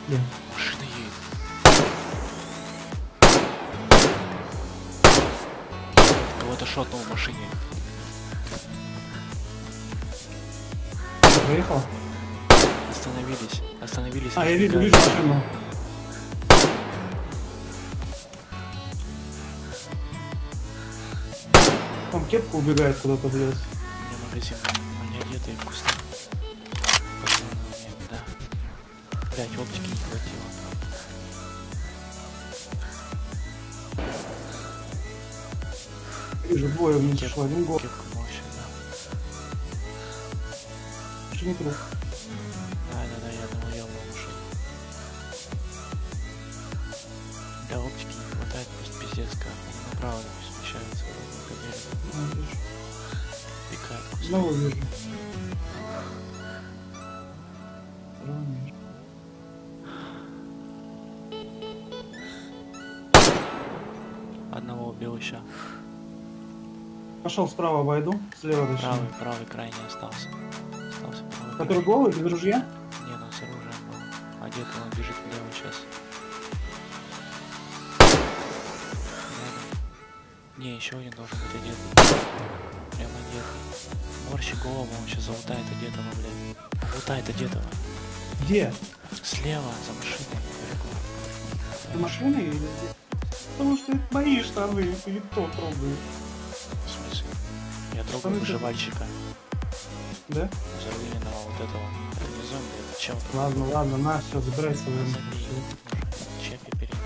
Где? Машина едет. Кого-то шотнул в машине. Проехал? Остановились. Остановились. А, я вижу разбегаются. машину. Там кепка убегает куда-то, блядь. У меня магазин. Они одеты и вкусно. Пацаны, да. Блять, оптики не хватило. Вижу, двое вниз шло, один гол. Кепка вообще, да. Еще не труп. Да, я думал, я в машине. Для оптики не хватает, просто пиздец как. Они направо не смещаются. Пикает. Снова вижу. Второго вижу. Одного убил еще. Пошел справа, обойду, слева точнее. Правый крайний остался. Остался правый. Который голый, без ружья? Не, ну с оружием был. Одет он бежит влево сейчас. Не, еще один должен быть одет. Прям одет. Морщи голову, он сейчас залутает одетого, блядь. Лутает одетого. Где? Слева, за машиной. Далеко. За машиной или где? Потому что это мои штаны, это не кто трогает. В смысле? Я трогаю Штаны выживальщика. Да? Завыленного вот этого. Это не зомби, это чел. Ладно, на, все, забирай свою. Забей. Чепи перед.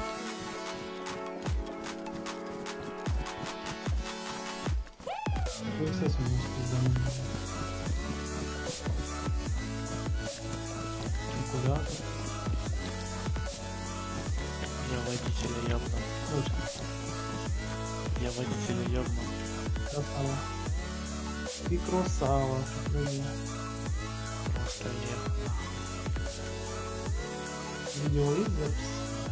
Куда? Я водителя ёбнул. Я водителя ёбнул. Красава. Ты красава. Просто ехал. Видео есть запись?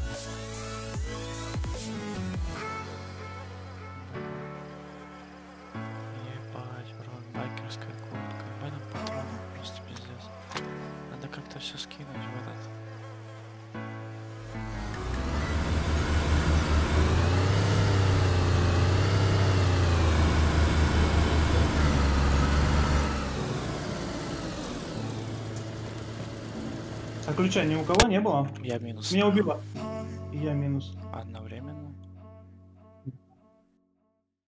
Ебать, бро, байкерская куртка. В этом патроне просто пиздец. Надо как-то все скинуть в этот. А ключа ни у кого не было? Я минус. Меня убило. И я минус. Одновременно.